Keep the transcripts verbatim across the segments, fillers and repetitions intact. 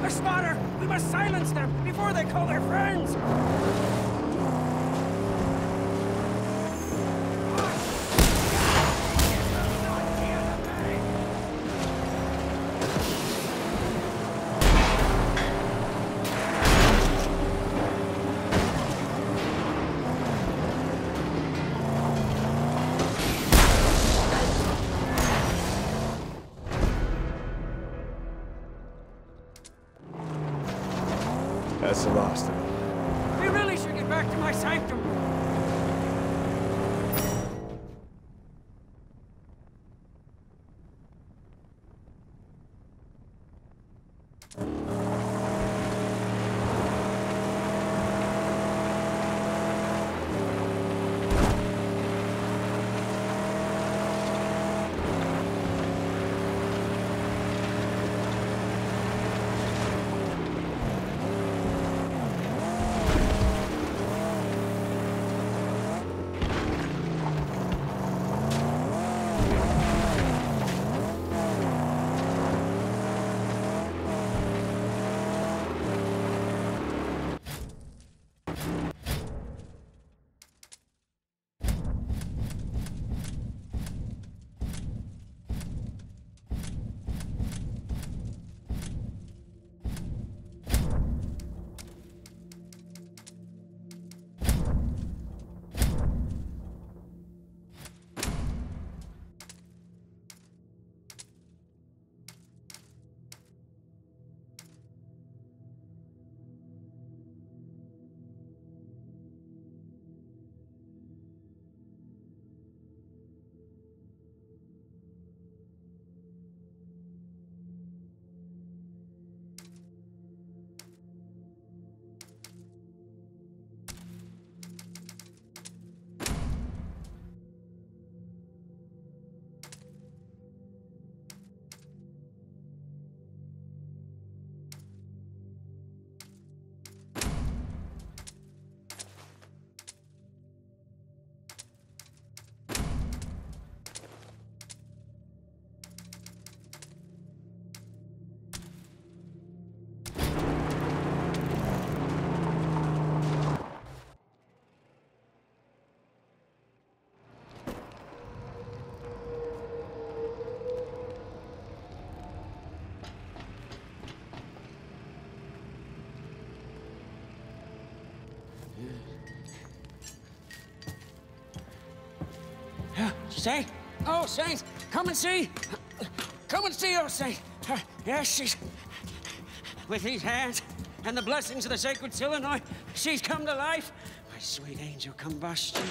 A spotter! We must silence them before they call their friends! That's the last of it. We really should get back to my sanctum. Saint? Oh, Saint, come and see. Come and see, oh, Saint. Uh, yes, she's... With these hands and the blessings of the sacred Silenoid, she's come to life. My sweet angel combustion.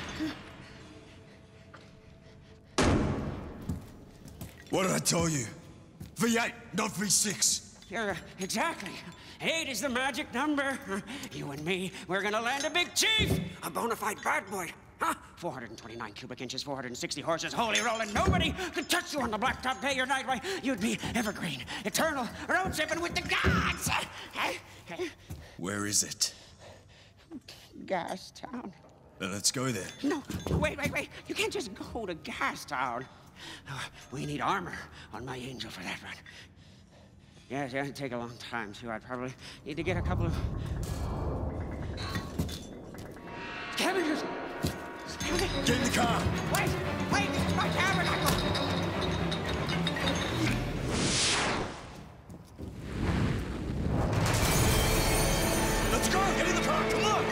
What did I tell you? V eight, not V six. Yeah, exactly. Eight is the magic number. You and me, we're gonna land a big chief. A bona fide bad boy. Huh? four hundred twenty-nine cubic inches, four hundred sixty horses, holy rolling. Nobody could touch you on the blacktop day or night. Why, you'd be evergreen, eternal, road tripping with the gods. Where is it? Gas Town. Then let's go there. No, wait, wait, wait. You can't just go to Gas Town. Oh, we need armor on my angel for that run. Yes, yeah, it'd take a long time, too. I'd probably need to get a couple of... Scavengers! Get in the car! Wait! Wait! It's my tabernacle! Let's go! Get in the car! Come on!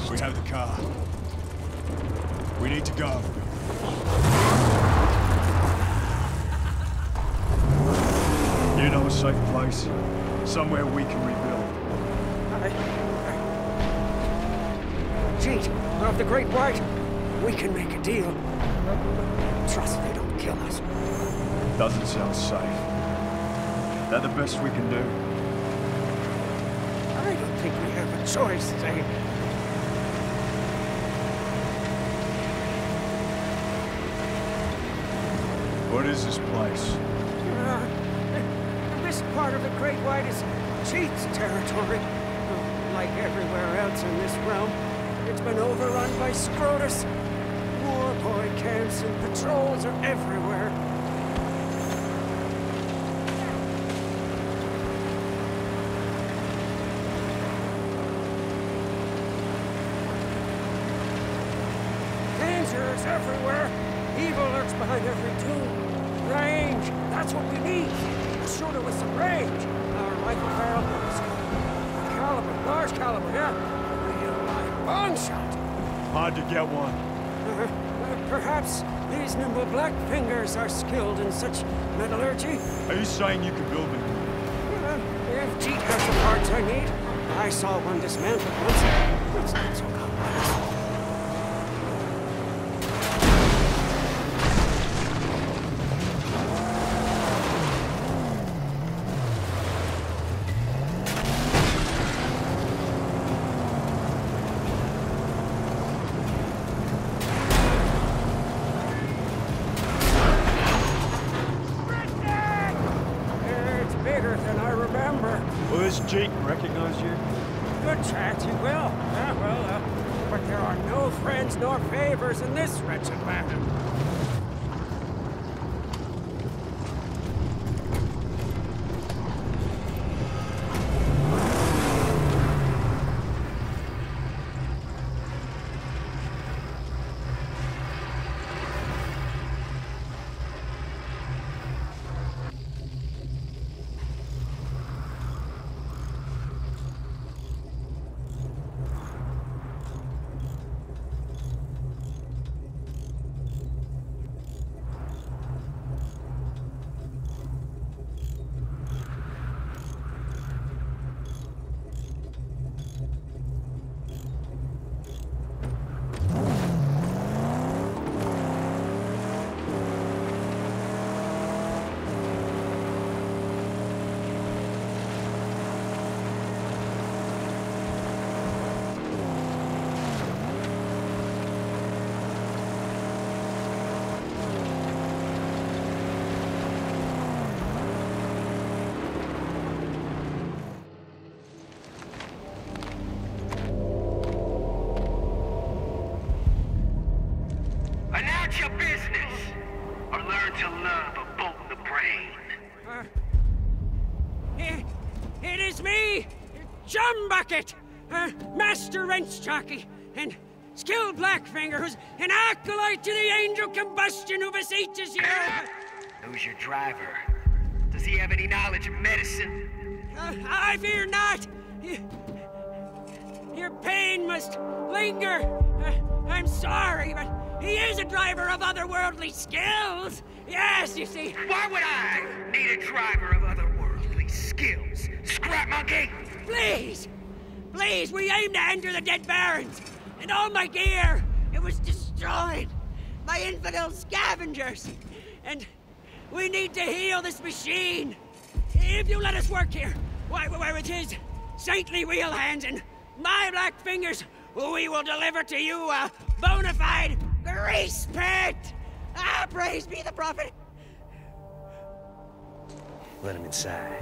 We have the car. We need to go. You know a safe place? Somewhere we can rebuild. I... I... Jeet, of the Great White, we can make a deal. Trust they don't kill us. Doesn't sound safe. That the best we can do? I don't think we have a choice, eh? What is this place? Uh, this part of the Great White is Jeet's territory. Uh, like everywhere else in this realm, it's been overrun by Scrotus. War boy camps and patrols are everywhere. Danger is everywhere. Evil lurks behind every tomb. Range, that's what we need. A shooter with some range. Our rifle barrel is caliber, large caliber, yeah. A real live long shot. Hard to get one. Uh, uh, perhaps these nimble black fingers are skilled in such metallurgy. Are you saying you can build me? Uh, if Jeet has the parts I need, I saw one dismantled once. It's not so complex. Does Jeet recognize you? Good chance he will. Yeah, well, uh, but there are no friends nor favors in this wretched land. Your business, or learn to love a bolt in the brain. Uh, it, it is me, Jumbucket, uh, Master Wrench Jockey, and skilled Blackfinger, who's an acolyte to the angel combustion who beseeches you. Who's your driver? Does he have any knowledge of medicine? Uh, I fear not. Your pain must linger. Uh, I'm sorry, but he is a driver of otherworldly skills. Yes, you see. Why would I need a driver of otherworldly skills? Scrap monkey! Please! Please, we aim to enter the Dead Barrens. And all my gear, it was destroyed by infidel scavengers. And we need to heal this machine. If you let us work here, why, why with his saintly wheel hands and my black fingers, we will deliver to you a bona fide grease pit! Ah, praise be the prophet! Let him inside.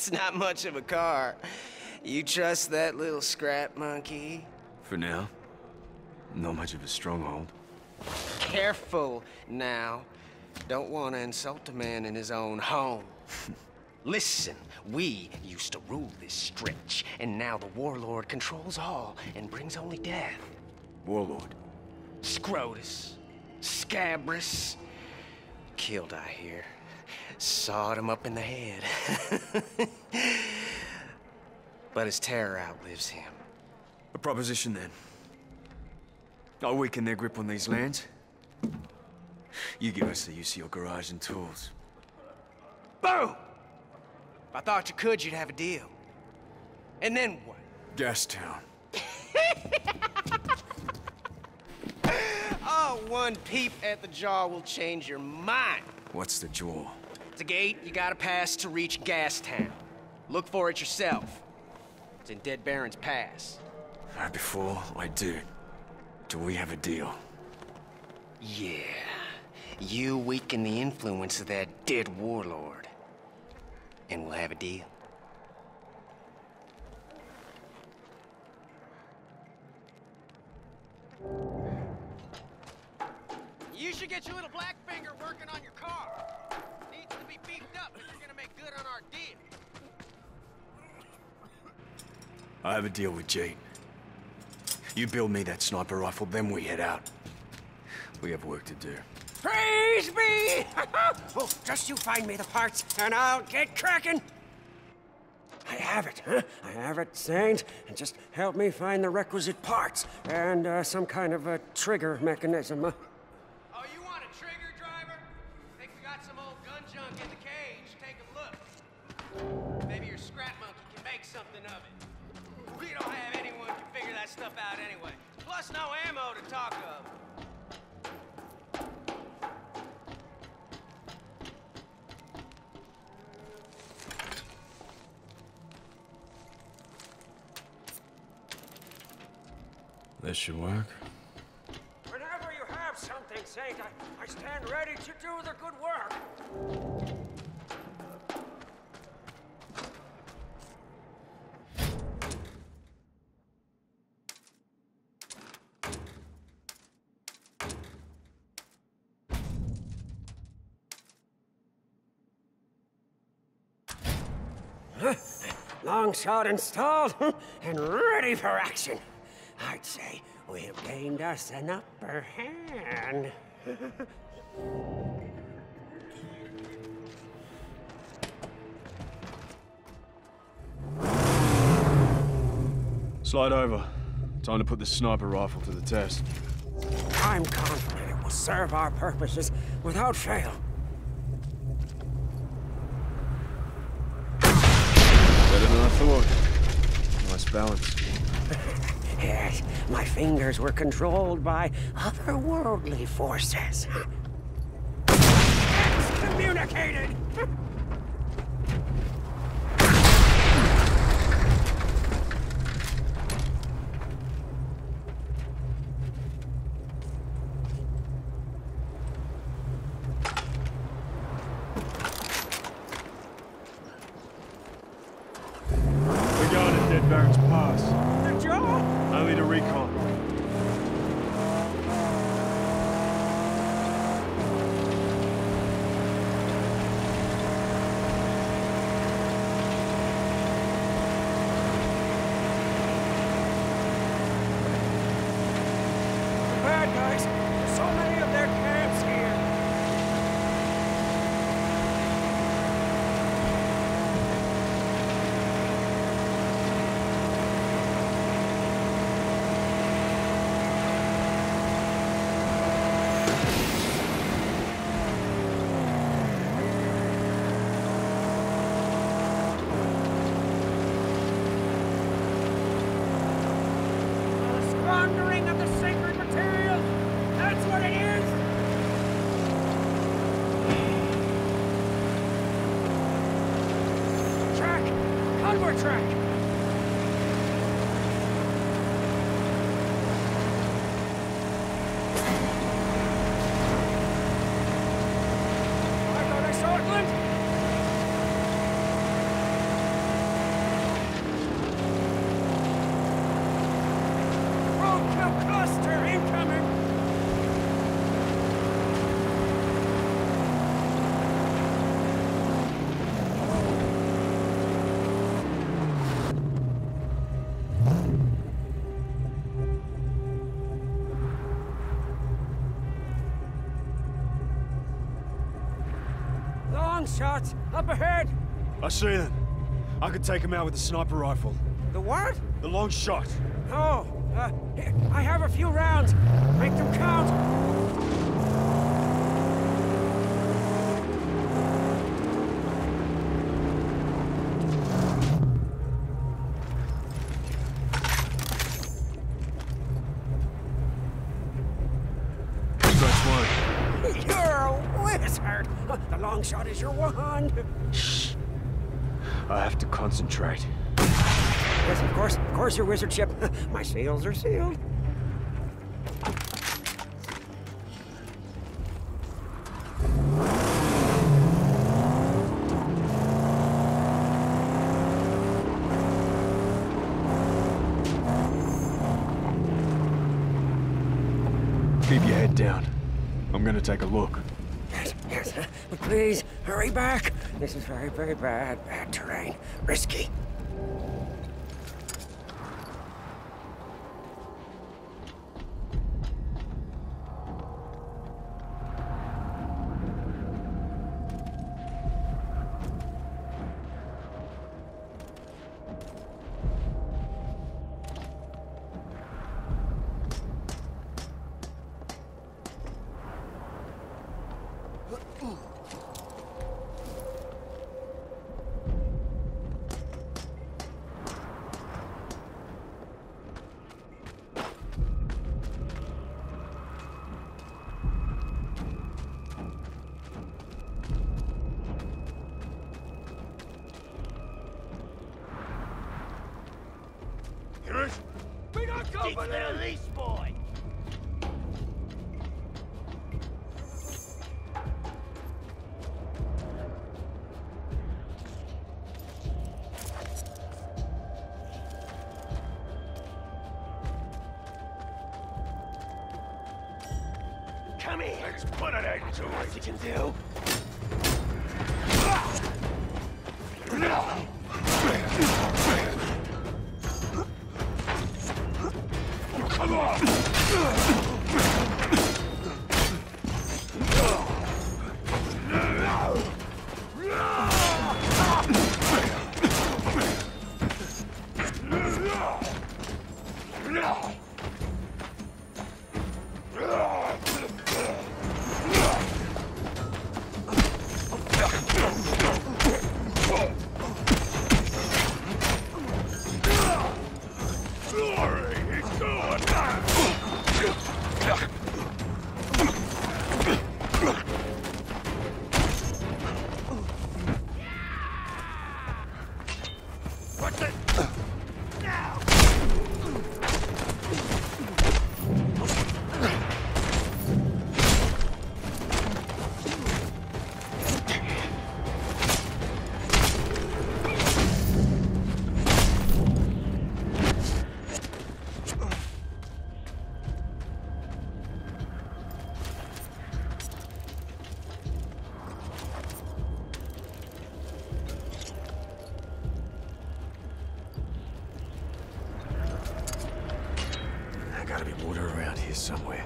It's not much of a car. You trust that little scrap monkey? For now. Not much of a stronghold. Careful now. Don't want to insult a man in his own home. Listen, we used to rule this stretch, and now the Warlord controls all and brings only death. Warlord? Scrotus. Scabrous. Killed, I hear. Sawed him up in the head. But his terror outlives him. A proposition, then. I'll weaken their grip on these lands. You give us the use of your garage and tools. Boom! If I thought you could, you'd have a deal. And then what? Gastown. Oh, one peep at the jaw will change your mind. What's the jaw? It's a gate you gotta pass to reach Gastown. Look for it yourself. It's in Dead Baron's Pass. Right before I do, do we have a deal? Yeah. You weaken the influence of that dead warlord, and we'll have a deal. You should get your little black finger working on your car. Needs to be beefed up if you're gonna make good on our deal. I have a deal with Jade. You build me that sniper rifle, then we head out. We have work to do. Praise be! Oh, just you find me the parts, and I'll get cracking. I have it, huh? I have it, Saint. And just help me find the requisite parts and uh, some kind of a trigger mechanism. Uh, Oh, you want a trigger, driver? Think we got some old gun junk in the cage? Take a look. Maybe your scrap monkey can make something of it. We don't have anyone who can figure that stuff out anyway. Plus no ammo to talk of. This should work. Whenever you have something, Saint, I, I stand ready to do the good work. Huh? Long shot installed and ready for action. I'd say we've gained us an upper hand. Slide over. Time to put the sniper rifle to the test. I'm confident it will serve our purposes without fail. Better than I thought. Nice balance. Yes, my fingers were controlled by otherworldly forces. Excommunicated! We're going to Dead Baron's Pass. The jaw? Only to recon. The bad guys. There's so many of their camps here. The squandering of the sacred material. That's what it is. Track. Onward track. I thought I saw it, Clint. shots up ahead. I see them. I could take them out with a sniper rifle. The what? The long shot. Oh, uh, here, I have a few rounds. Make them count. That's one. You're a wizard. The long shot is your wand. Shh. I have to concentrate. Yes, of course, of course, your wizardship. My seals are sealed. Keep your head down. I'm gonna take a look. Yes, yes, but please, hurry back. This is very, very bad, bad terrain. Risky. We got company! Release, boy! Come here! Let's put an end to what you can do. Come on! Gotta be water around here somewhere.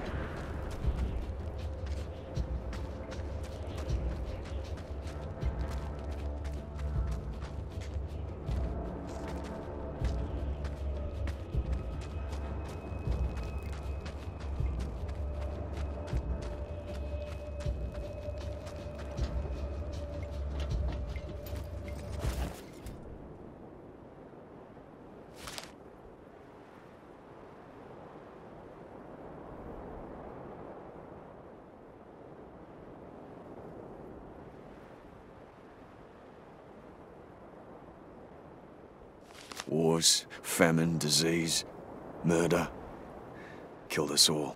Wars, famine, disease, murder. Killed us all.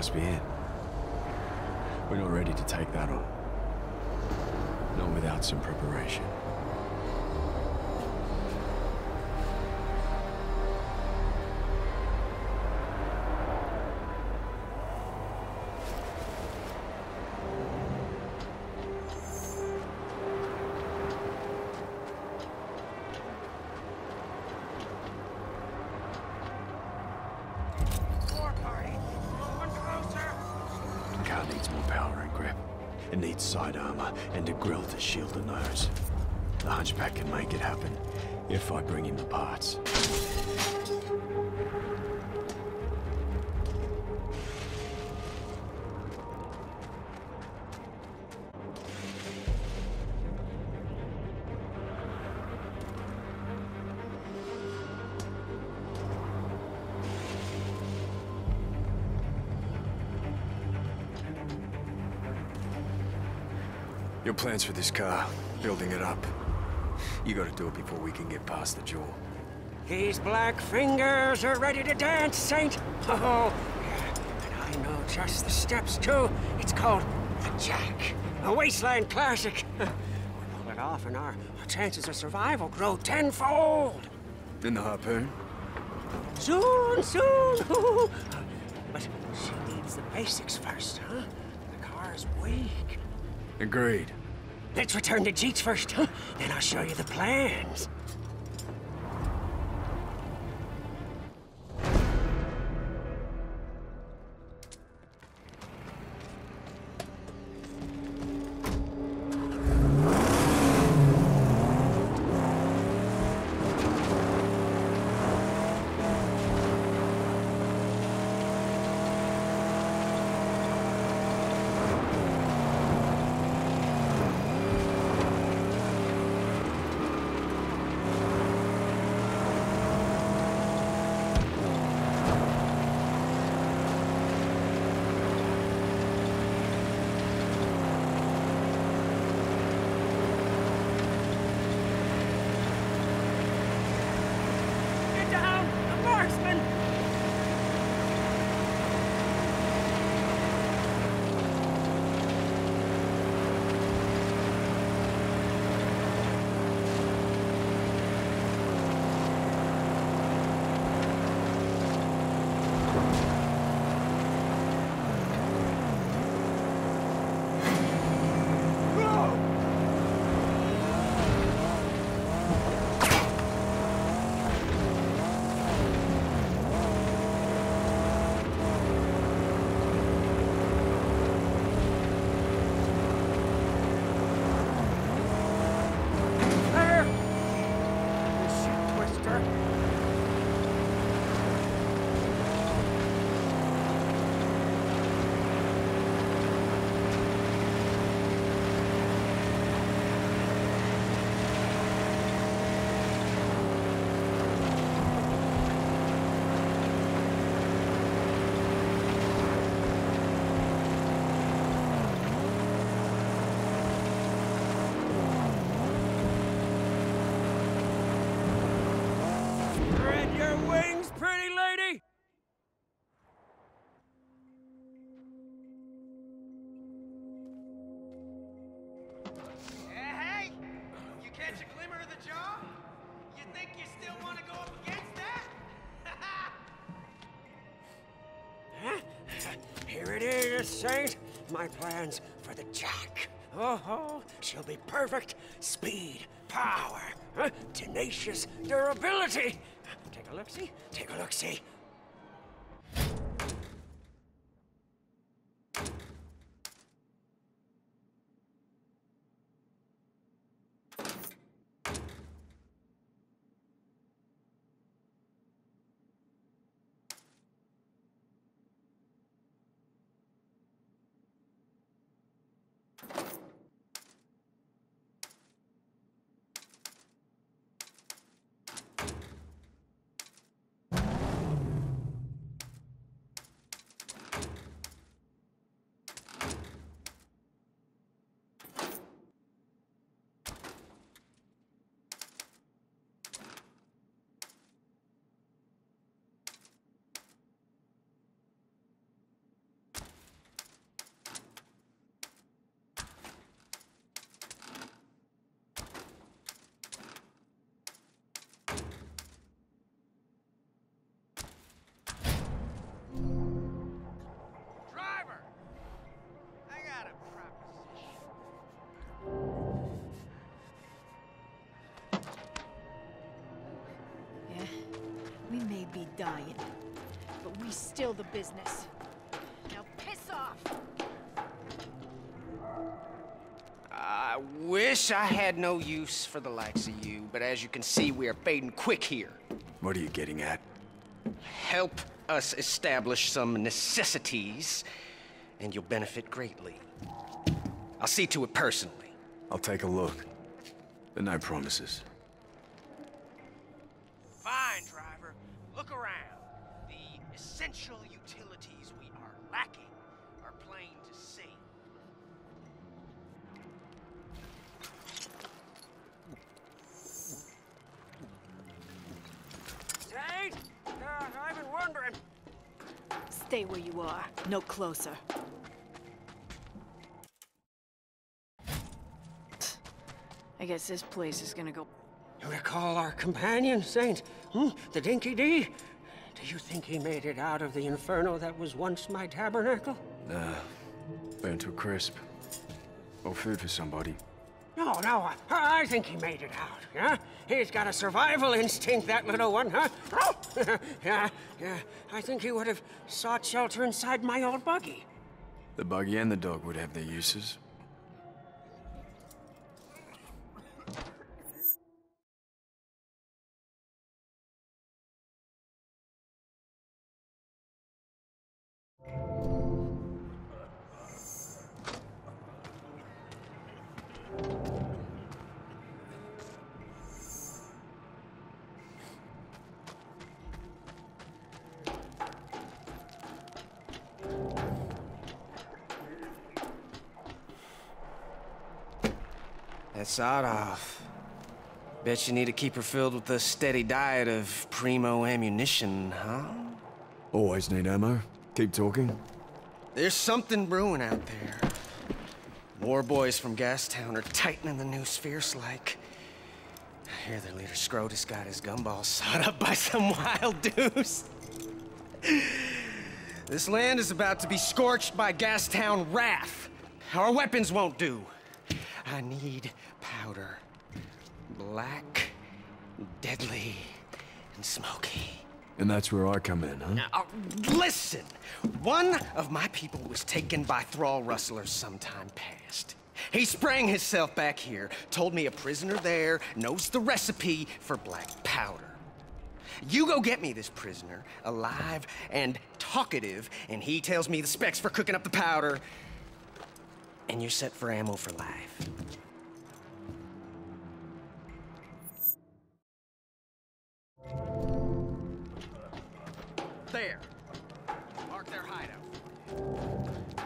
must be it. We're not ready to take that on. Not without some preparation. Car needs more power and grip. It needs side armor and a grille to shield the nose. The Hunchback can make it happen if I bring him the parts. Your plans for this car, building it up. You gotta do it before we can get past the jaw. These black fingers are ready to dance, Saint. Oh, yeah. And I know just the steps, too. It's called the Jack, a wasteland classic. We pull it off and our, our chances of survival grow tenfold. And the harpoon? Soon, soon. But she needs the basics first, huh? The car's weak. Agreed. Let's return to Jeets first, huh? Then I'll show you the plans. Here it is, Saint. My plans for the Jack. Oh, she'll be perfect. Speed, power, huh? Tenacious durability. Take a look-see. Take a look-see. dying. But we still the business. Now piss off! I wish I had no use for the likes of you, but as you can see, we are fading quick here. What are you getting at? Help us establish some necessities, and you'll benefit greatly. I'll see to it personally. I'll take a look. But no promises. Fine, driver. Look around. The essential utilities we are lacking are plain to see. Saint? Uh, I've been wondering. Stay where you are. No closer. I guess this place is gonna go... You recall our companion, Saint? Hmm? The Dinky D? Do you think he made it out of the inferno that was once my tabernacle? Nah. Burnt to a crisp. Or food for somebody. No, no, I, I think he made it out, yeah? He's got a survival instinct, that little one, huh? yeah, yeah, I think he would have sought shelter inside my old buggy. The buggy and the dog would have their uses. That's off. Bet you need to keep her filled with a steady diet of primo ammunition, huh? Always need ammo. Keep talking. There's something brewing out there. War boys from Gastown are tightening the noose fierce-like. I hear their leader Scrotus got his gumballs sawed up by some wild deuce. This land is about to be scorched by Gastown wrath. Our weapons won't do. I need powder. Black, deadly, and smoky. And that's where I come in, huh? Now, uh, listen! One of my people was taken by thrall rustlers sometime past. He sprang himself back here, told me a prisoner there knows the recipe for black powder. You go get me this prisoner, alive and talkative, and he tells me the specs for cooking up the powder, and you're set for ammo for life. There. Mark their hideout.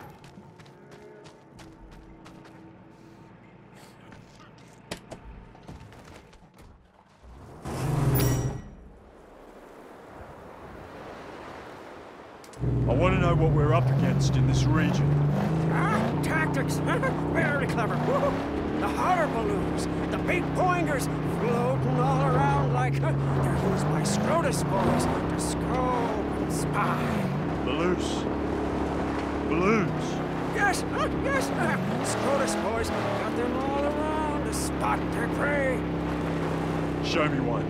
I want to know what we're up against in this region. Ah, tactics! Very clever. Woo-hoo. The hotter balloons, the big pointers, floating all around like they're used by Scrotus boys to scope and spy. Balloons. Balloons. Yes, uh, yes. Uh, Scrotus boys got them all around to spot their prey. Show me one.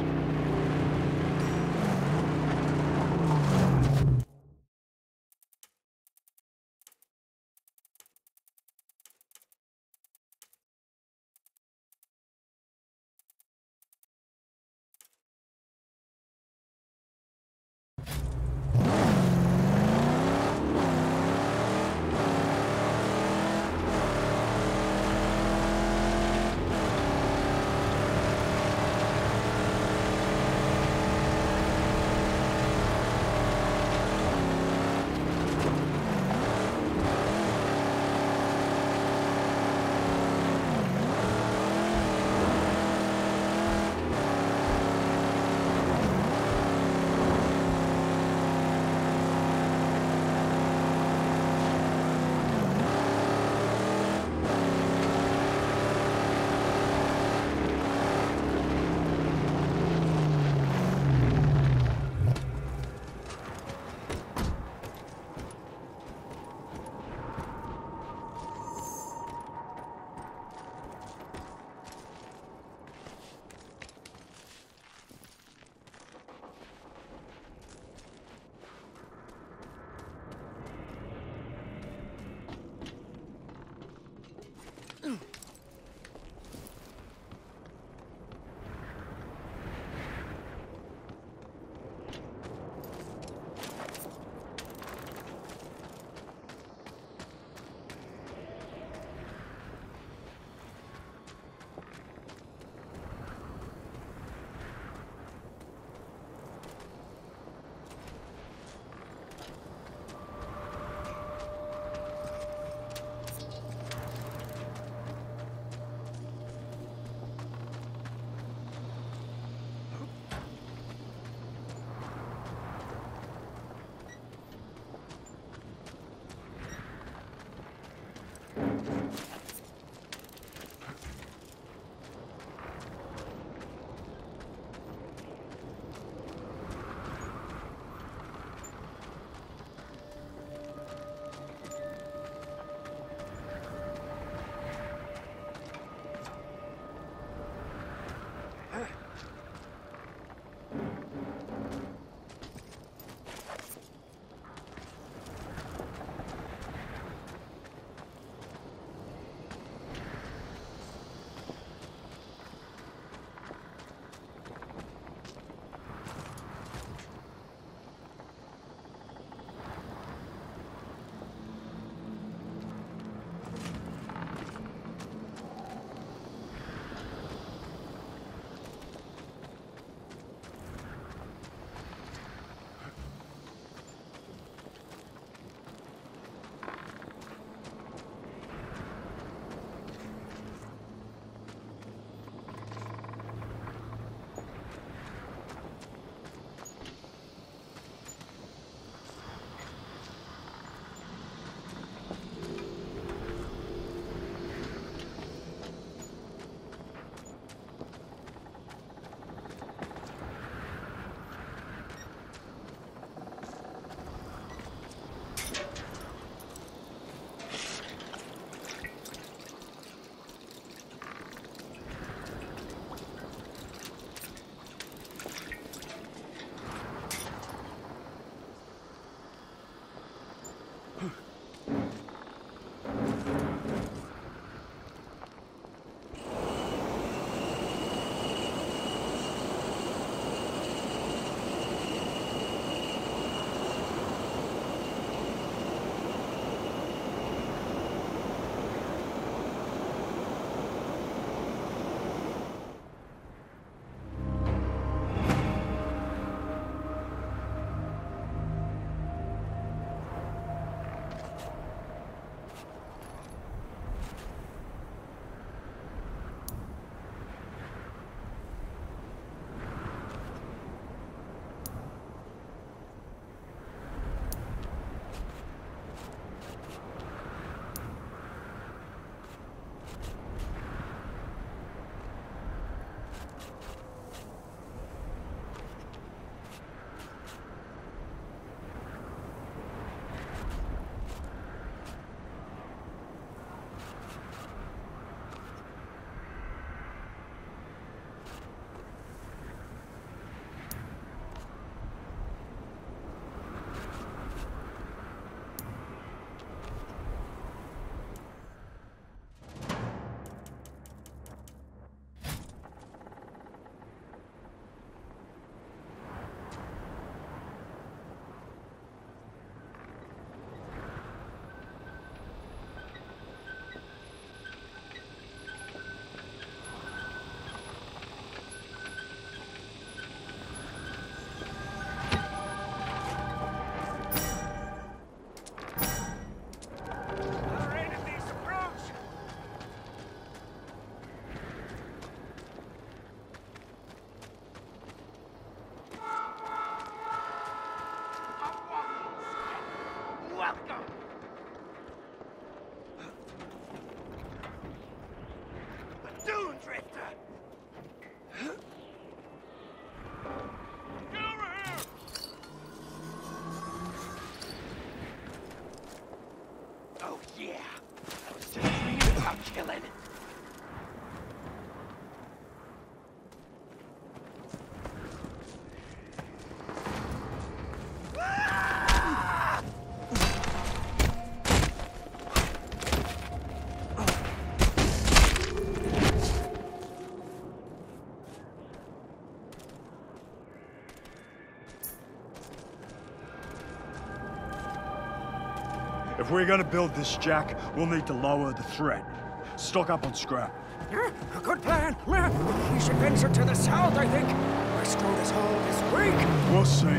If we're gonna build this jack, we'll need to lower the threat. Stock up on scrap. Yeah, a good plan. Yeah, we should venture to the south, I think. Where Scrota's hold is weak. We'll see.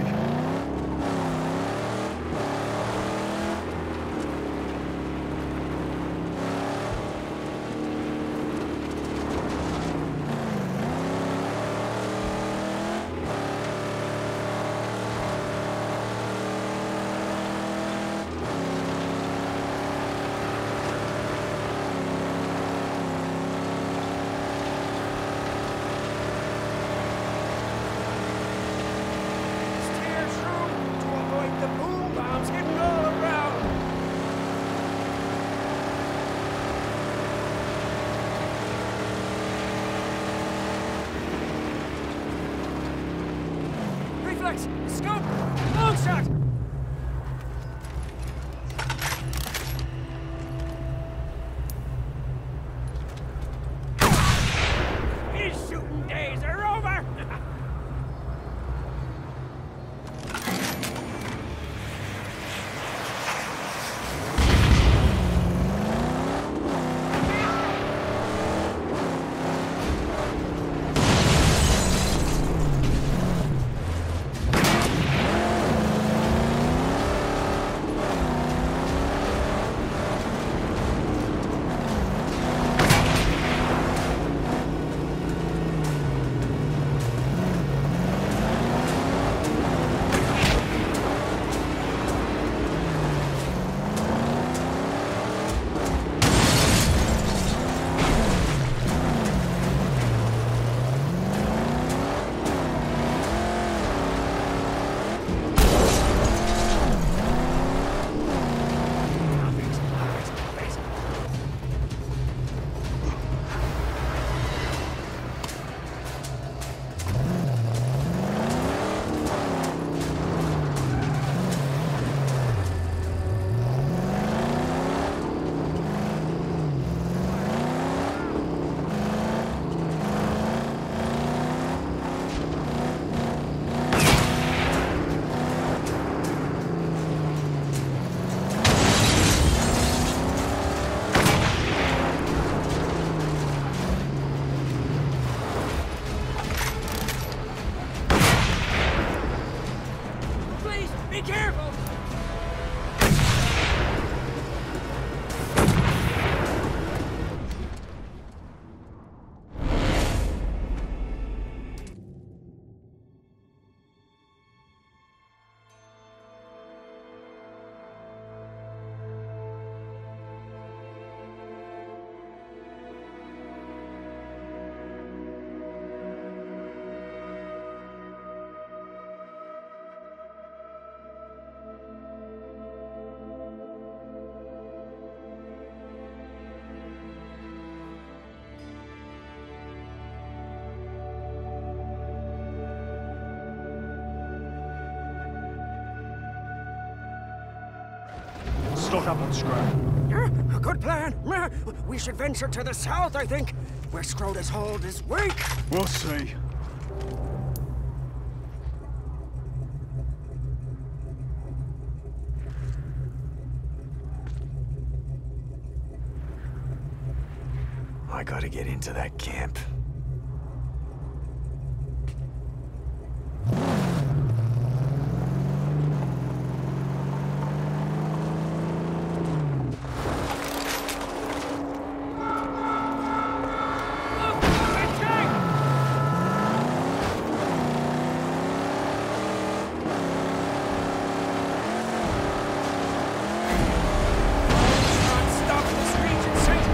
Steer through to avoid the boom bombs hidden all around. Reflex, scope, long shot. His shooting days are over. Please, be careful. Stock up on scrap. Yeah, a good plan. Yeah, we should venture to the south, I think. Where Scrota's hold is weak. We'll see. I gotta get into that camp. Stop this region, Saint.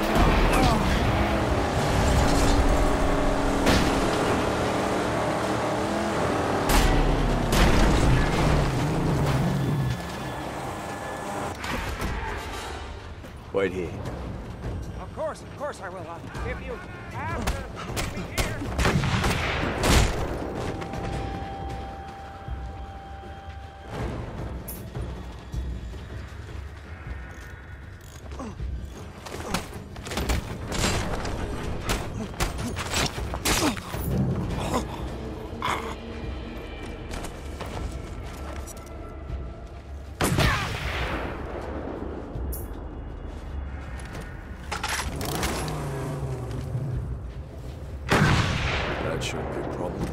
Wait here. Of course, of course I will. Uh, if you have to leave me here. That shouldn't be a problem.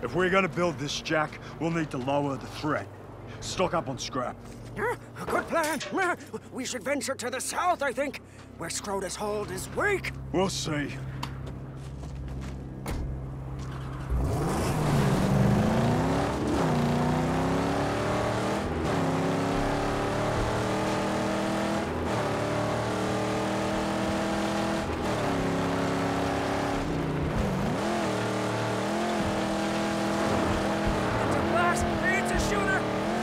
If we're gonna build this jack, we'll need to lower the threat. Stock up on scrap. Huh? A good plan. Uh, We should venture to the south, I think, where Scrotus Hold is weak. We'll see. It's a blast. It's a shooter.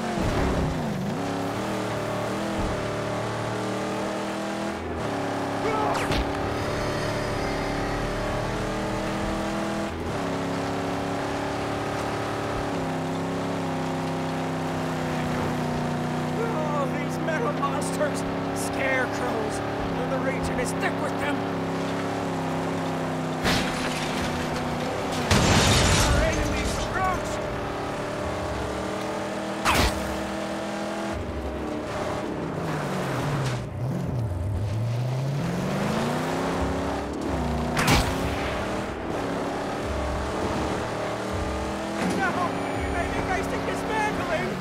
Oh, these metal monsters! Scarecrows! And the region is thick with them! Our enemies approach! No! We may be facing dismantling!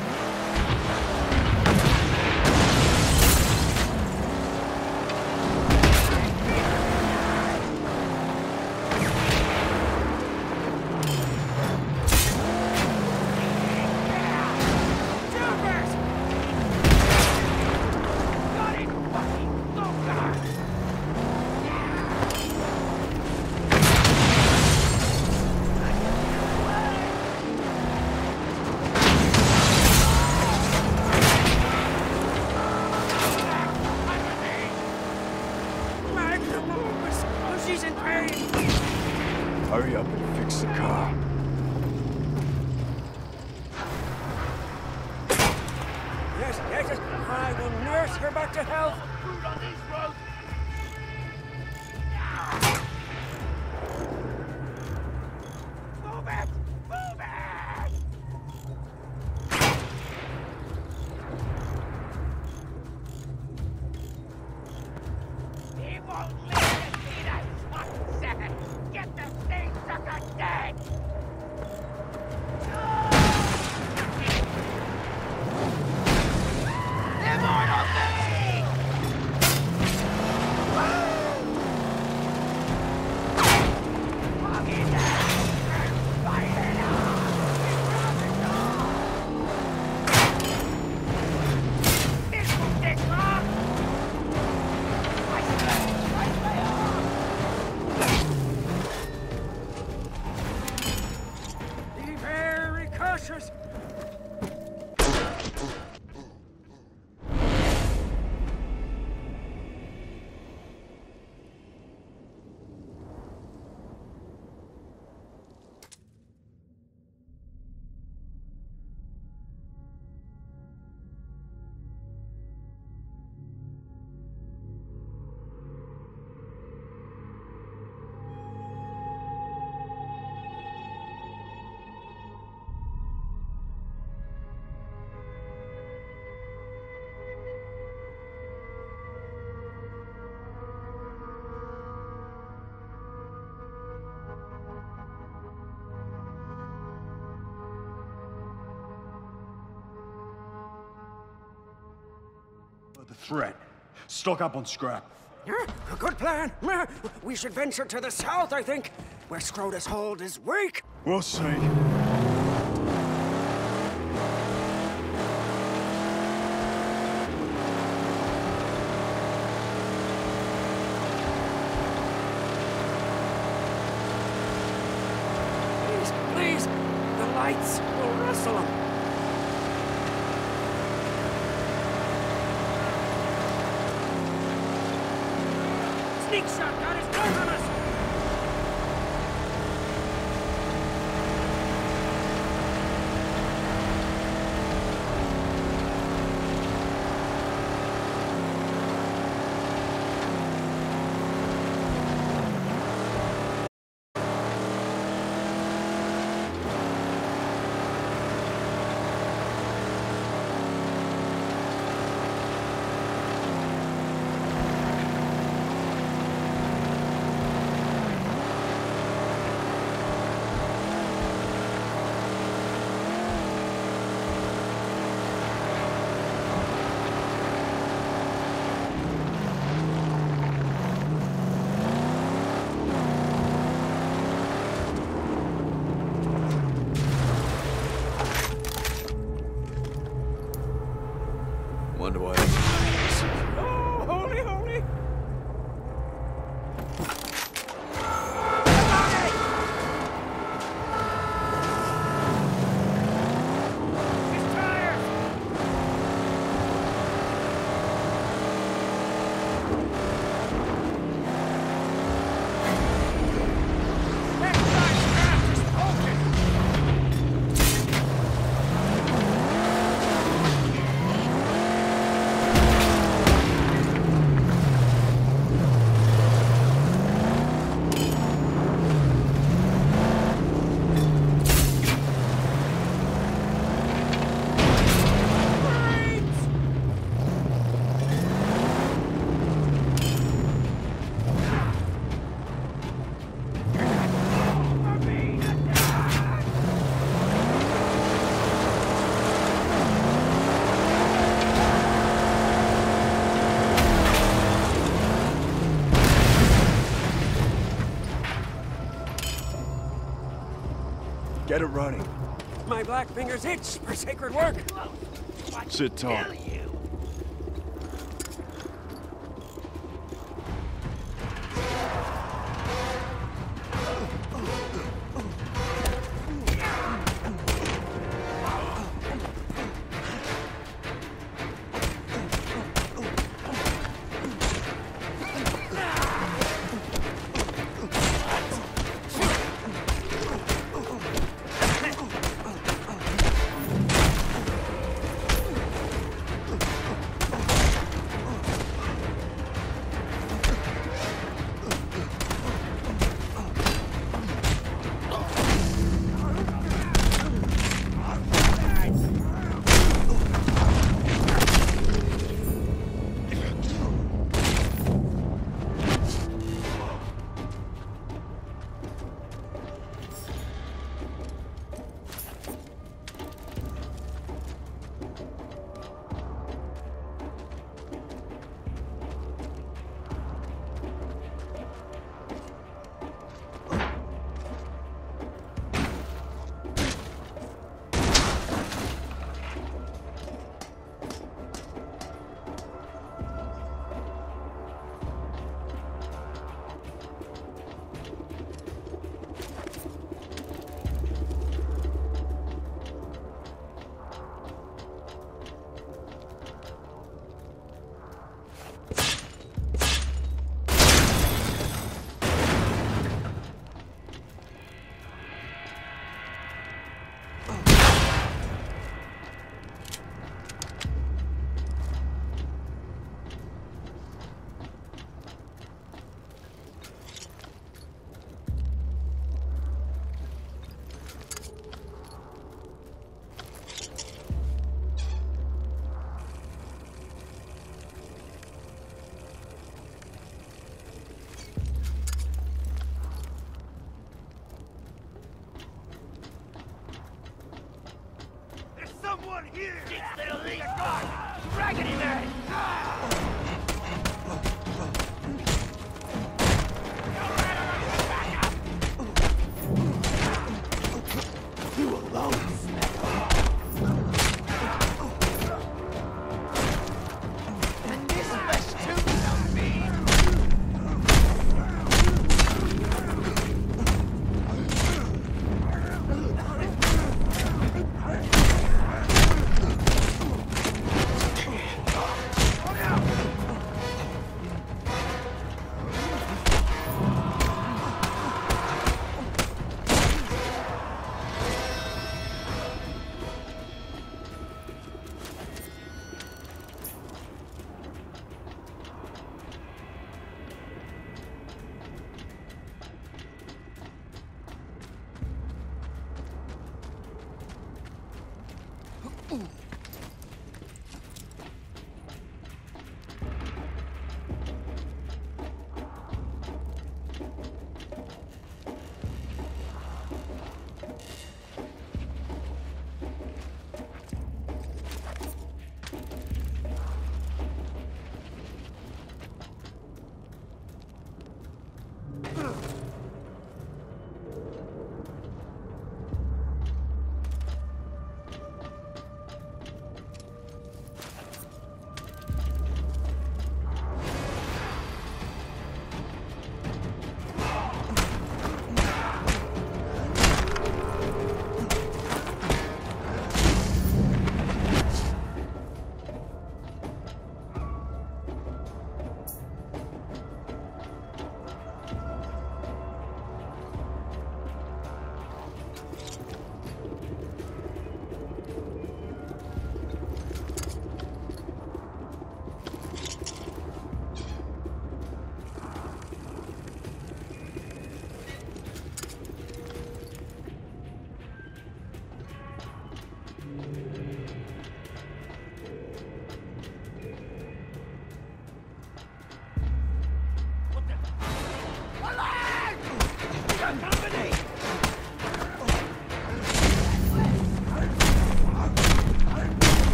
Jumpers! Got it! Fucking go-kart! Magnum Opus! Oh, she's in pain! Hurry up and fix the car. Yes, yes, yes. I will nurse her back to health. Move it! Move it! He won't let us see that fucking second. Get the thing sucker dead. Immortal thing! Fucking down! Fire it up! This will take off! I swear! I swear! Be very cautious. The threat. Stock up on scrap. Huh? A good plan. Uh, We should venture to the south, I think, where Scrotus Hold is weak. We'll see. Please, please, the lights will rustle them. Sneak shot got his gun on us! Get it running. My black fingers itch for sacred work. Sit tight. Someone here! It's little League of God! Raggedy Man! You alone. And this must too on me! Look out!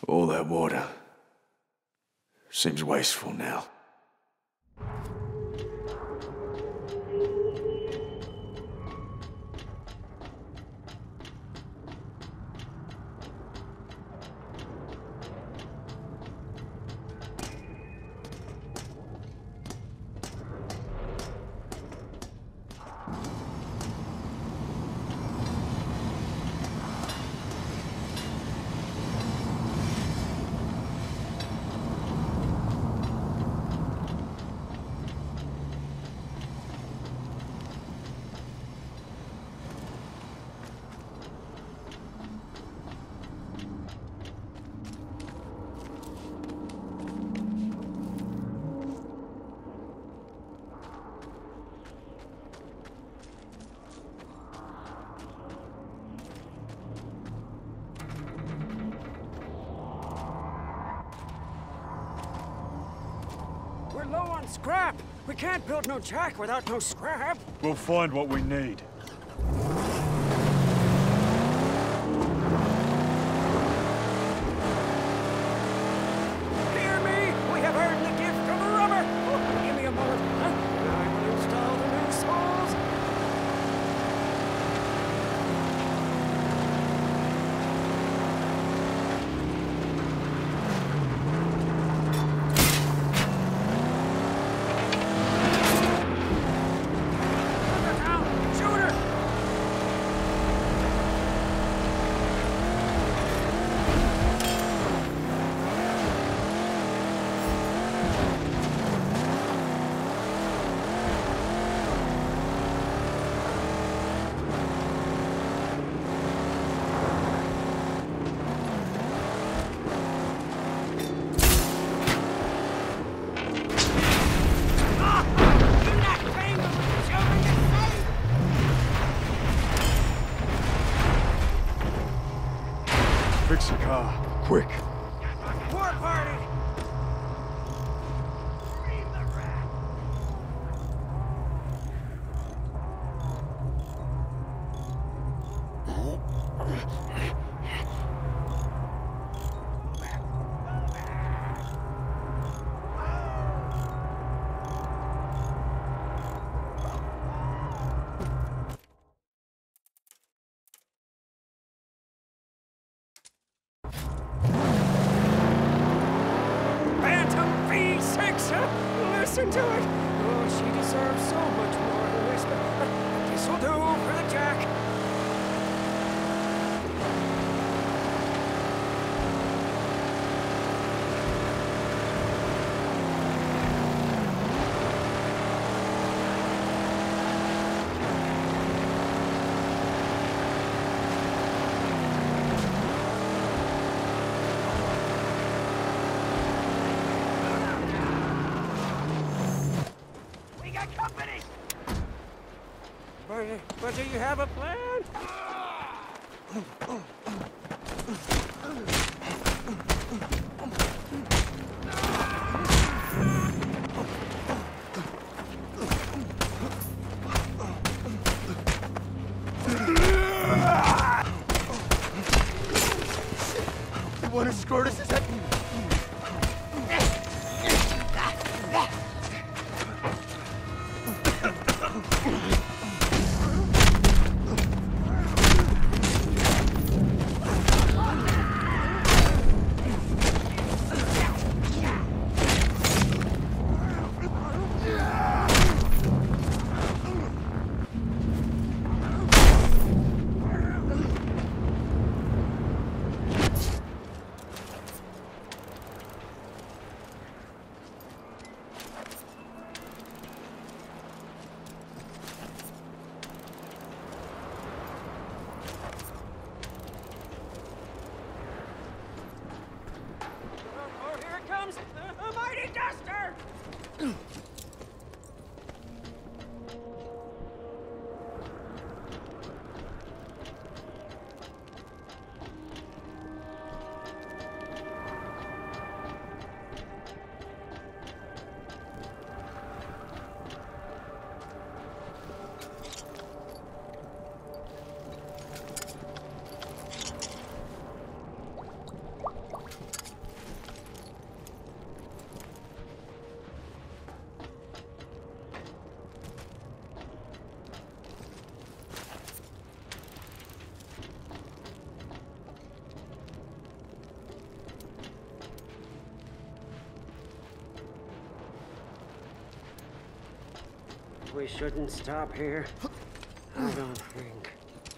All that water seems wasteful now. We're low on scrap. We can't build no jack without no scrap. We'll find what we need. Hear me? We have earned the gift of rubber. Oh, give me a moment, huh? And I will install the new soles. Fix the car, quick. War party! Listen to it! Oh, she deserves so much more than this, but this'll do for the jack. Company! But, but do you have a plan? The one who scored us is that... A mighty duster! we shouldn't stop here. I don't think.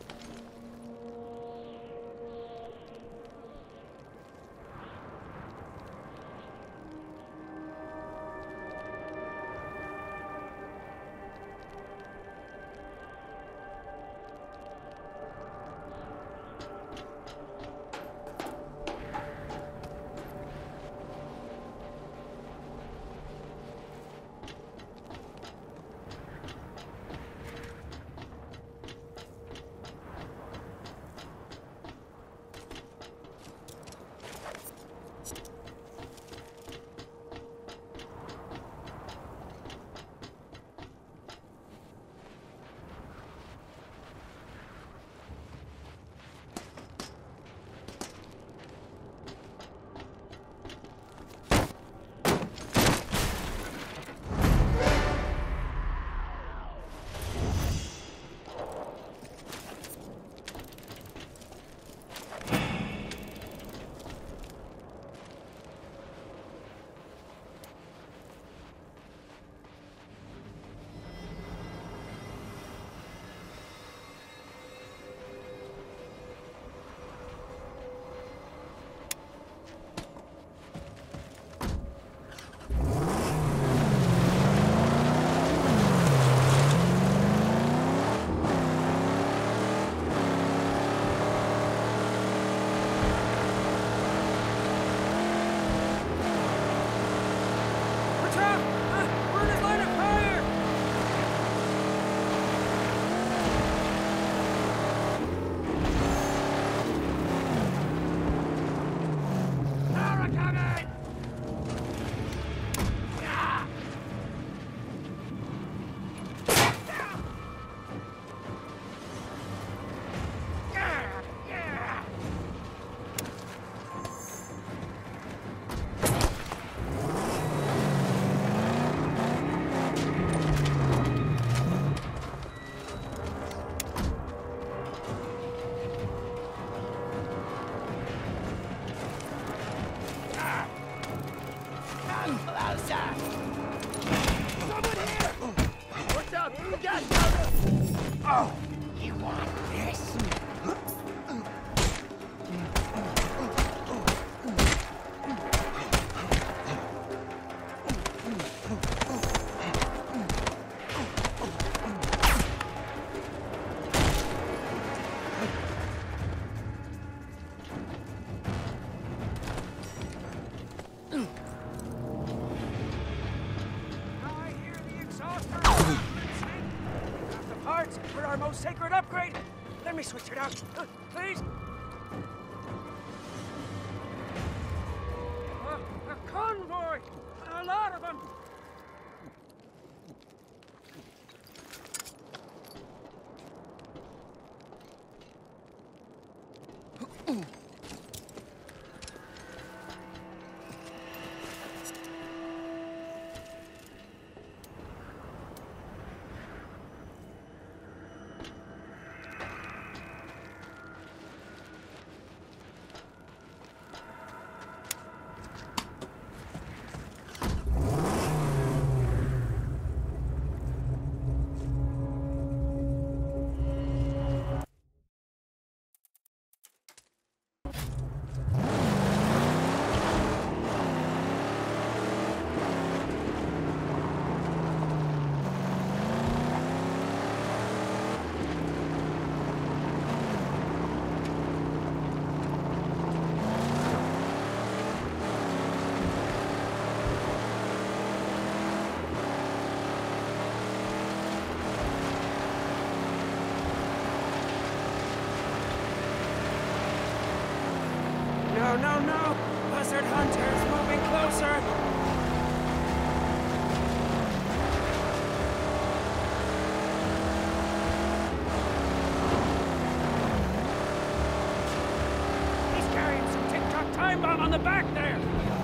Sacred upgrade! Let me switch it out, uh, please! Uh, a convoy! A lot of them! No, no, no! Buzzard Hunter's moving closer! He's carrying some TikTok time bomb on the back there!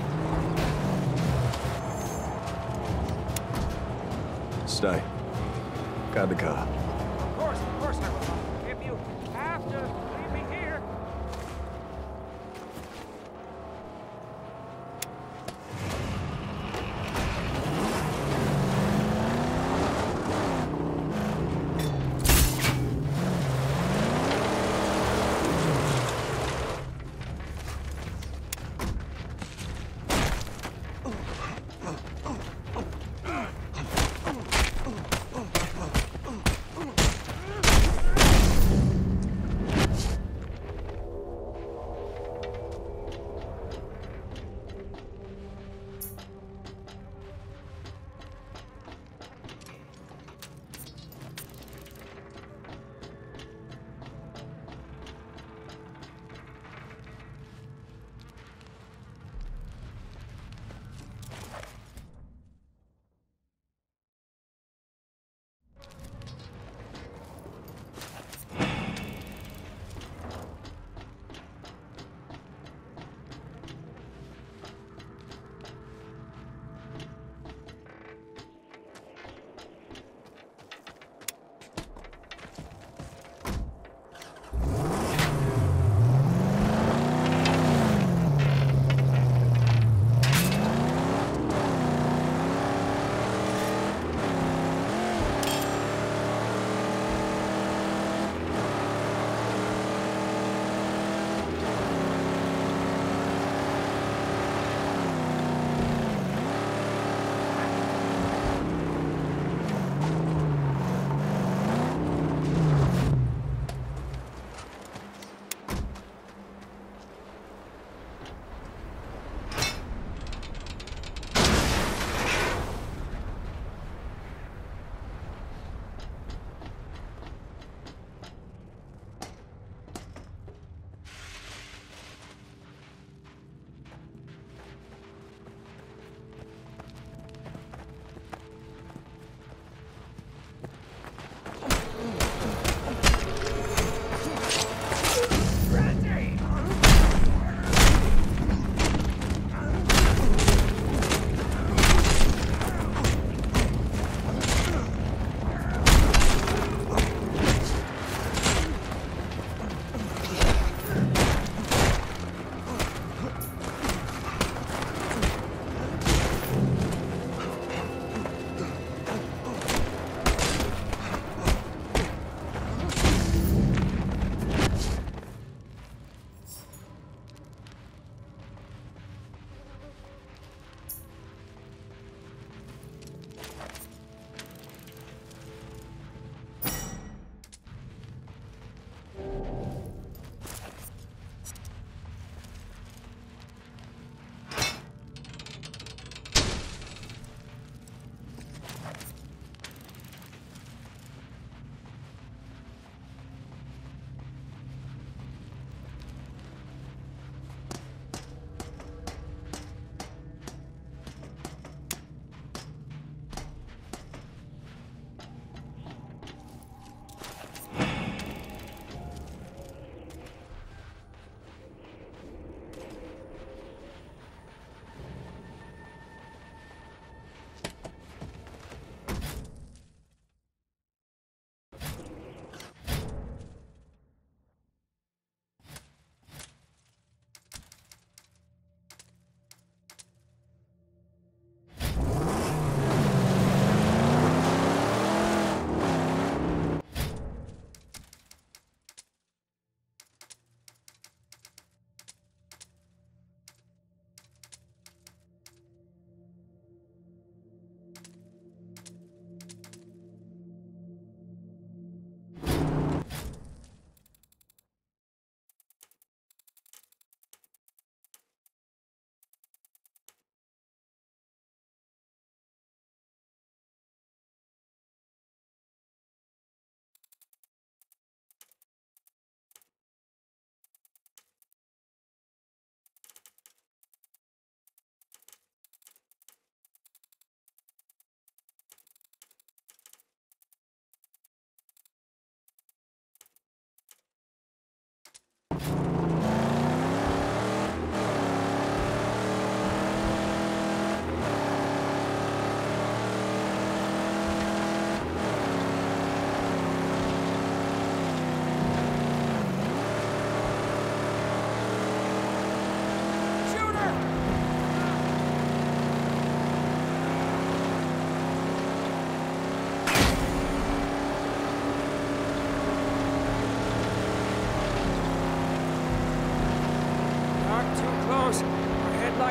Stay. Guard the car. Of course, of course I will. If you have to leave me here.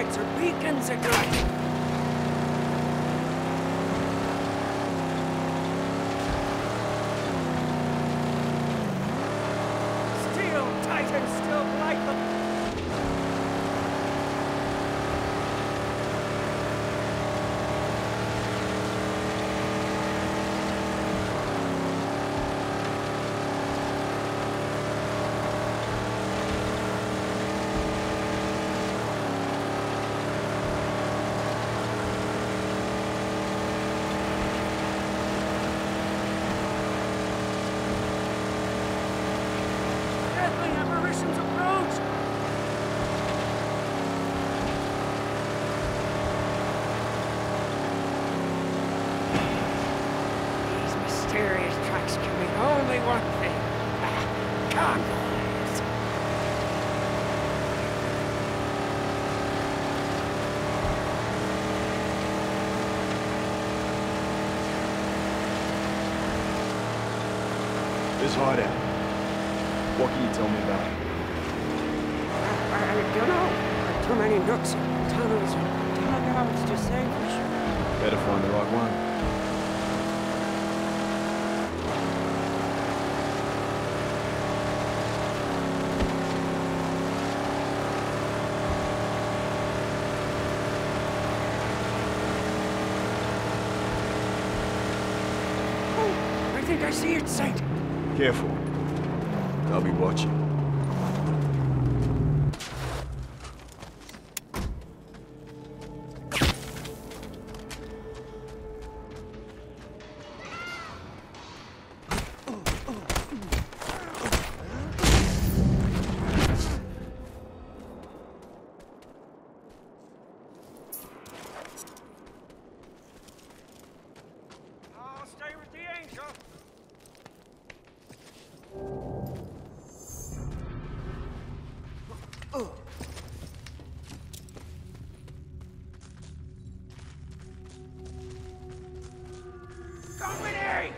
lights are beacons at night. Steel Titans still light them. Mysterious trucks can mean only one thing. Convoys. This hideout. What can you tell me about it? I, I don't know. There are too many nooks and tunnels and dugouts to say for sure. Better find the right one. I think I see its sight. Careful. I'll be watching. I'll stay with the Angel. Company!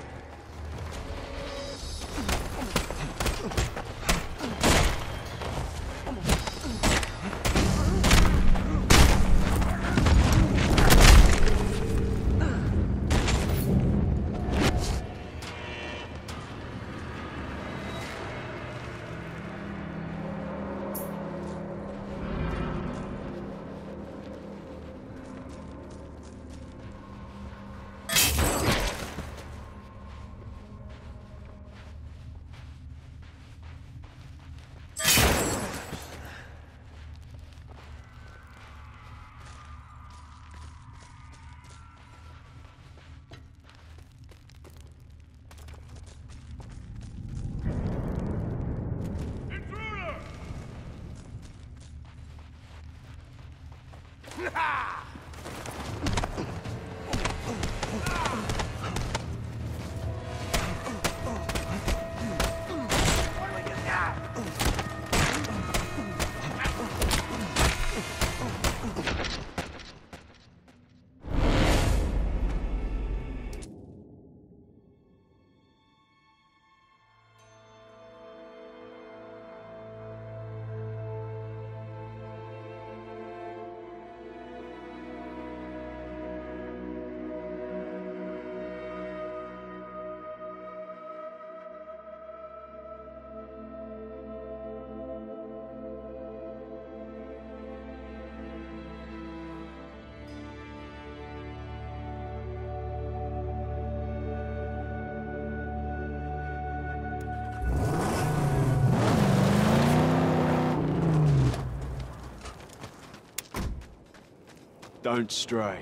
Don't stray.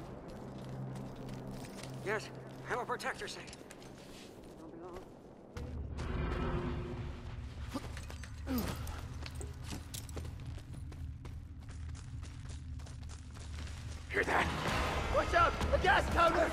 Yes, I will protect your sake. Won't be long. Hear that? Watch out! A gas counter!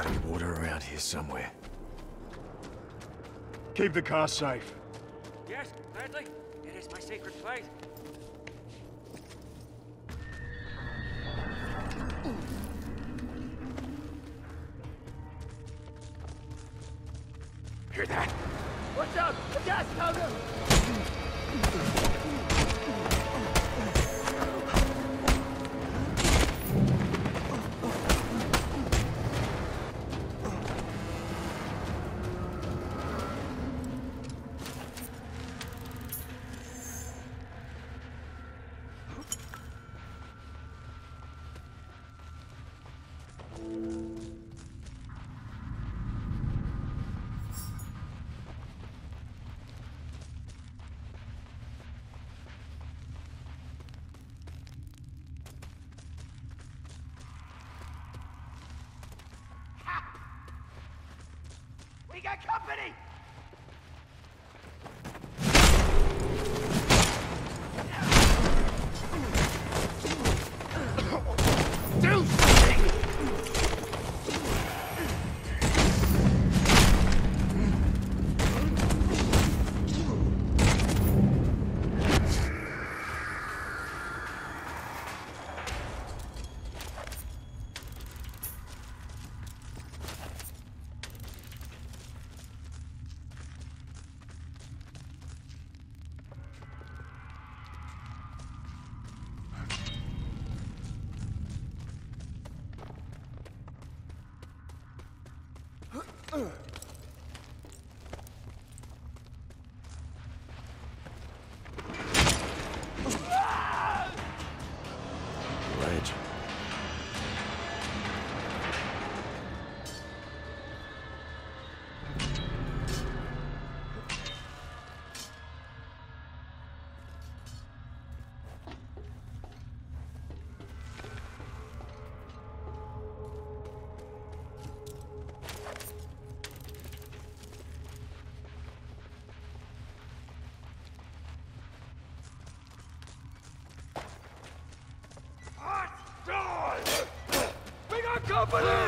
gotta be water around here somewhere. Keep the car safe. Yes, gladly. It is my sacred place. Hear that? Watch out! The gas counter! We got company! Do something! Ledge. We got company!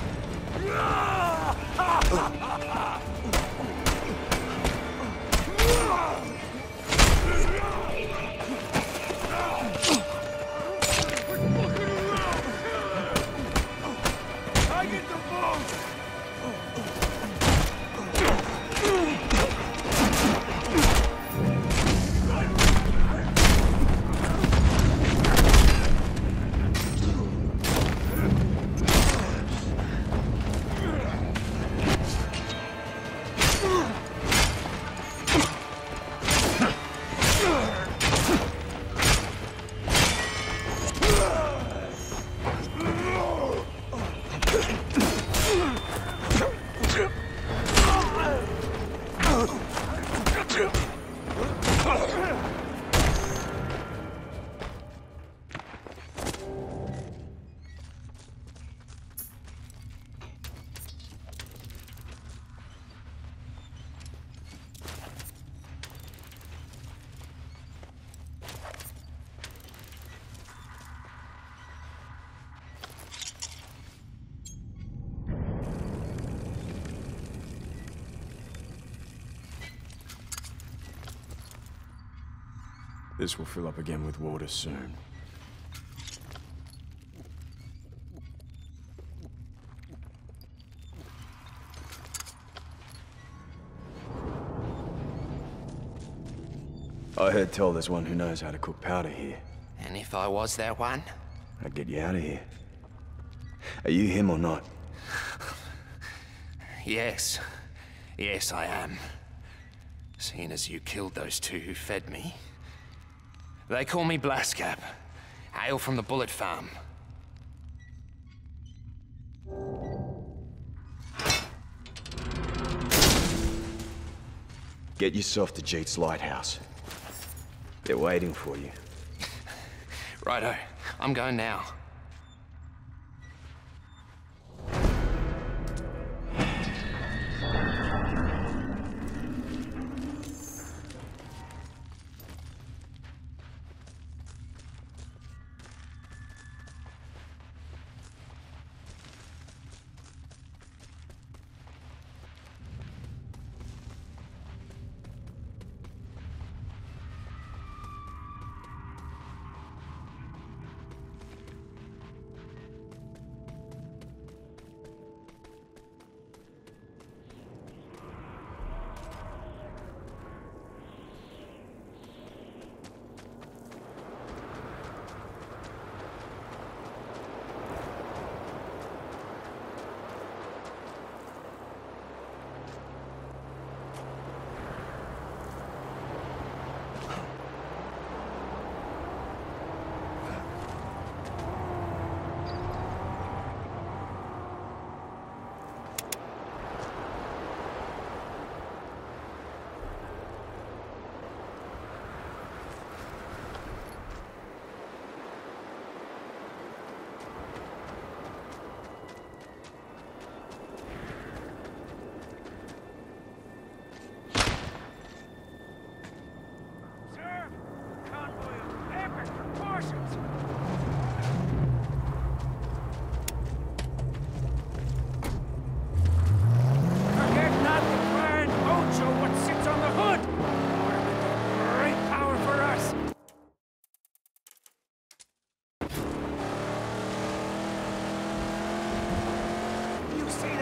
I get the boat! This will fill up again with water soon. I heard tell there's one who knows how to cook powder here. And if I was that one? I'd get you out of here. Are you him or not? Yes. Yes, I am. Seeing as you killed those two who fed me. They call me Blaskap. Hail from the Bullet Farm. Get yourself to Jeet's lighthouse. They're waiting for you. Righto. I'm going now.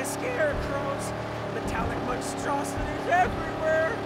scarecrows. Metallic monstrosities everywhere.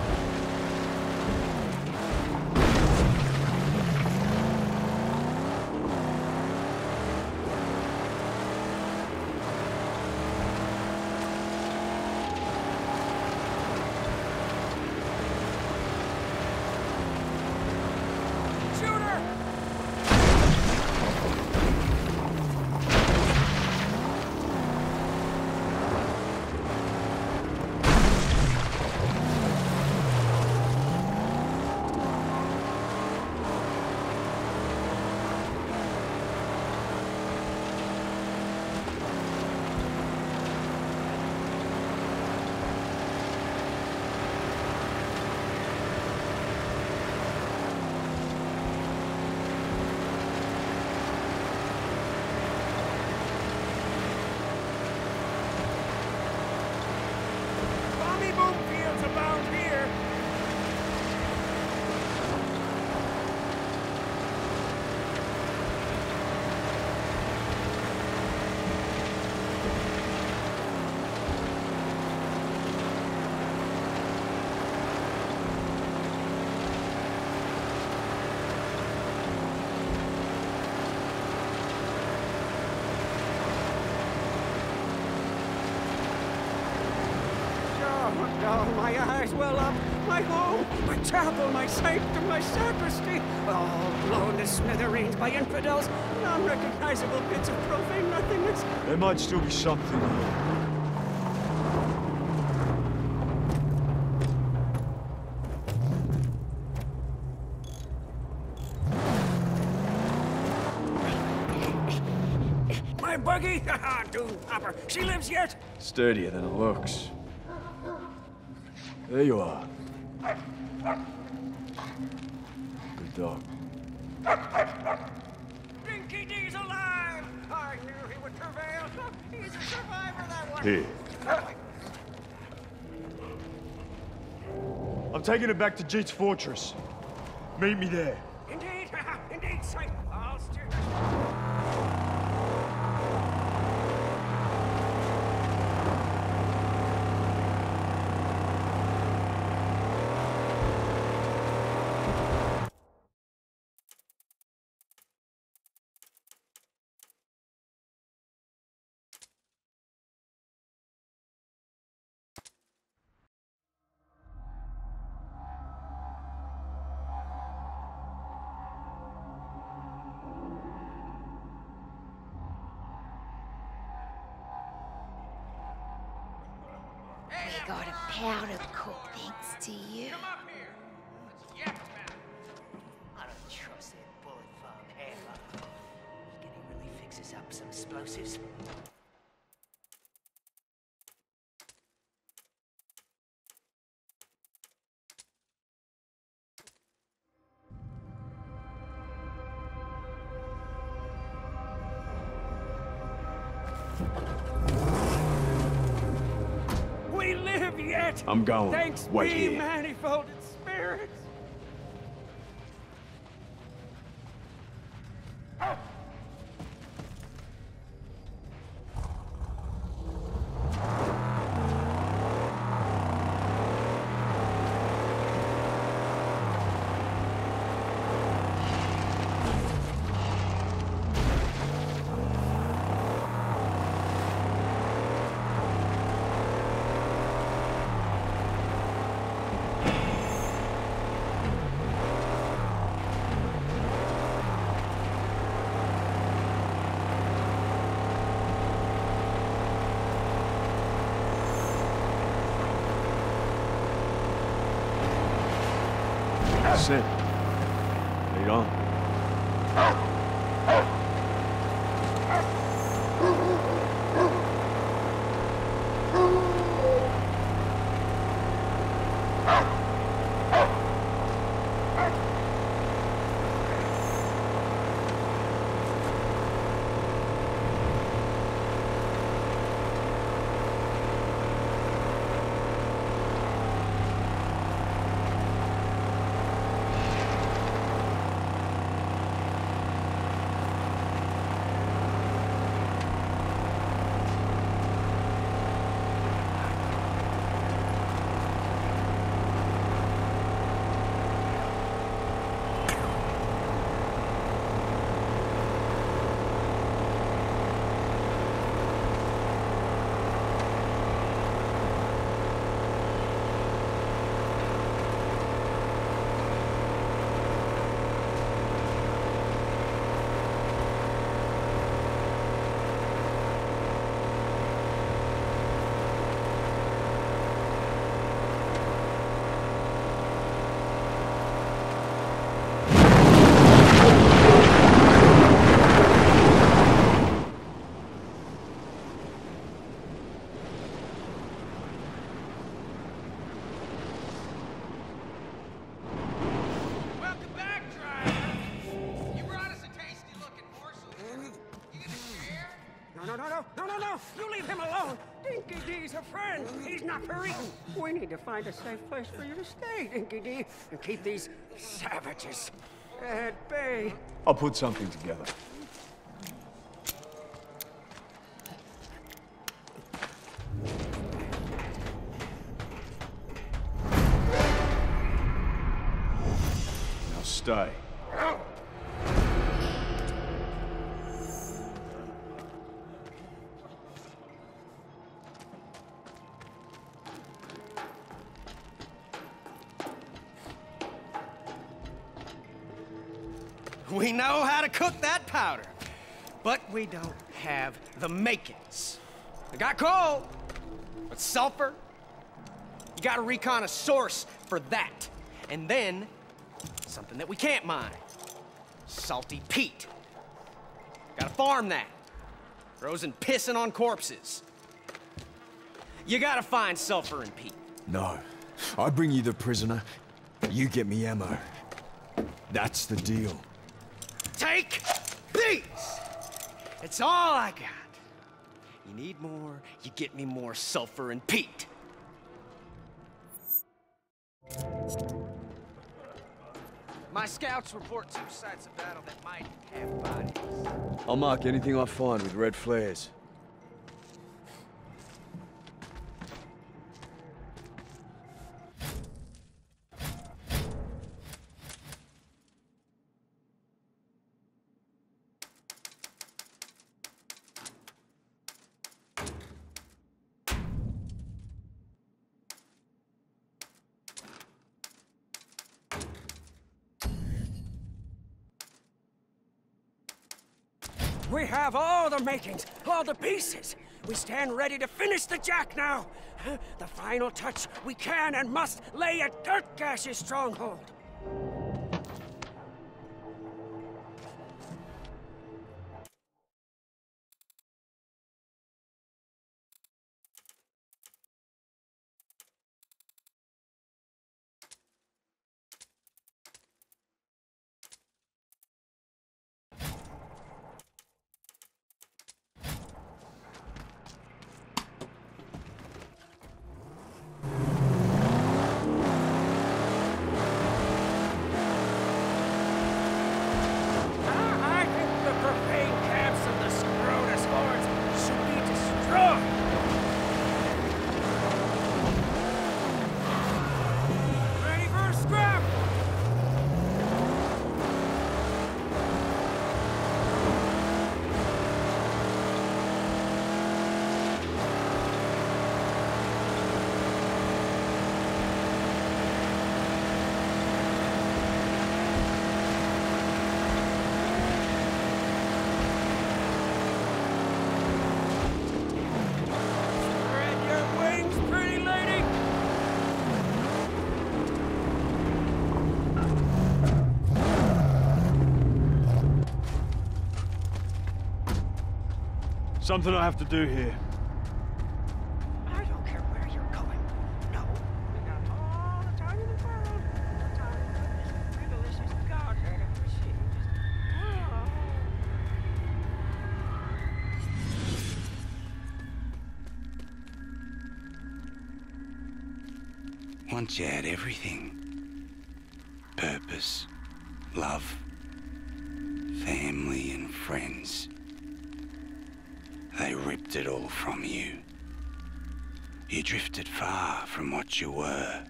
Oh, my eyes well up, my home, my chapel, my sanctum, my sacristy, all blown to smithereens by infidels, non-recognizable bits of profane nothingness. There might still be something here. My buggy? Haha, Dune Hopper. She lives yet? Sturdier than it looks. There you are. Good dog. Dinky D's alive! I knew he would prevail. He's a survivor, that one. Here. I'm taking it back to Jeet's fortress. Meet me there. Indeed, indeed, sir. I'll steer. We got a powder cook thanks to you. Come up here. Let's yak about it. I don't trust that bullet farm ever. Can he really fix us up some explosives? We live yet! I'm going. Thanks Wait be here. manifolded spirits! Sit. Lead on. down! Dinky D's a friend! He's not for eating! We need to find a safe place for you to stay, Dinky D, and keep these savages at bay. I'll put something together. Now stay. We know how to cook that powder, but we don't have the makings. I got coal, but sulfur, you gotta recon a source for that. And then, something that we can't mine, salty peat. Gotta farm that. Frozen pissing on corpses. You gotta find sulfur and peat. No. I bring you the prisoner, you get me ammo. That's the deal. Take these! It's all I got. You need more, you get me more sulfur and peat. My scouts report two sides of battle that might have bodies. I'll mark anything I find with red flares. We have all the makings, all the pieces. We stand ready to finish the Jack now. The final touch we can and must lay at Dirtgash's stronghold. Something I have to do here. I don't care where you're going. No, we got all the time in the world. The time that this privileges God had ever received. Once you had everything. Purpose, love, family and friends. They ripped it all from you. You drifted far from what you were.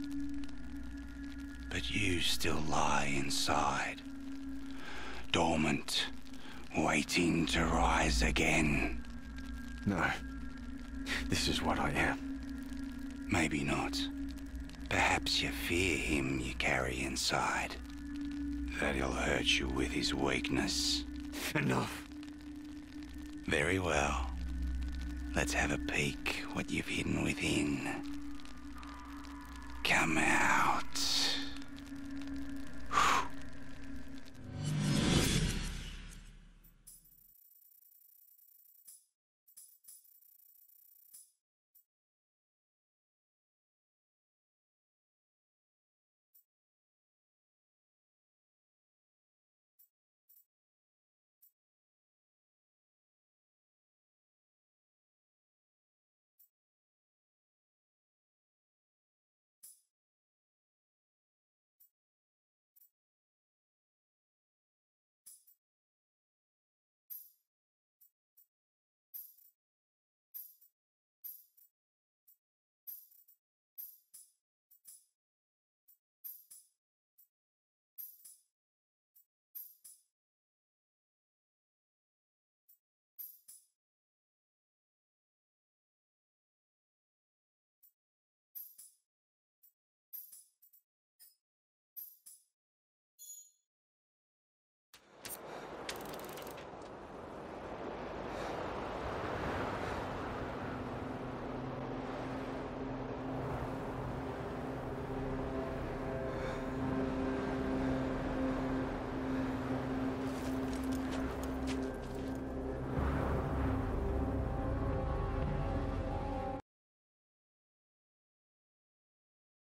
But you still lie inside, dormant, waiting to rise again. No. This is what I am. Maybe not. Perhaps you fear him you carry inside. That he'll hurt you with his weakness. Enough. Very well. Let's have a peek what you've hidden within. Come out.